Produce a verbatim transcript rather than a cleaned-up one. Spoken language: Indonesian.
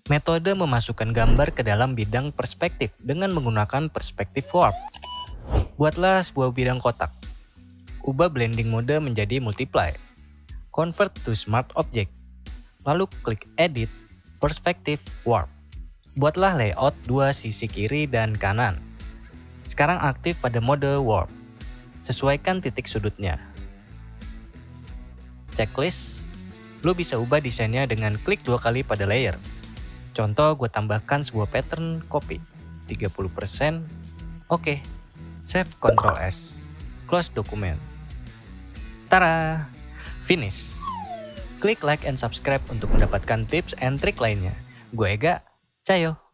Metode memasukkan gambar ke dalam bidang perspektif dengan menggunakan perspektif warp. Buatlah sebuah bidang kotak. Ubah blending mode menjadi multiply. Convert to smart object. Lalu klik edit, perspektif warp. Buatlah layout dua sisi kiri dan kanan. Sekarang aktif pada mode warp. Sesuaikan titik sudutnya. Checklist. Lo bisa ubah desainnya dengan klik dua kali pada layer. Contoh, gue tambahkan sebuah pattern copy, tiga puluh persen. Oke, save Ctrl S, close dokumen. Tara, finish. Klik like and subscribe untuk mendapatkan tips and trik lainnya. Gue Ega, Cayo.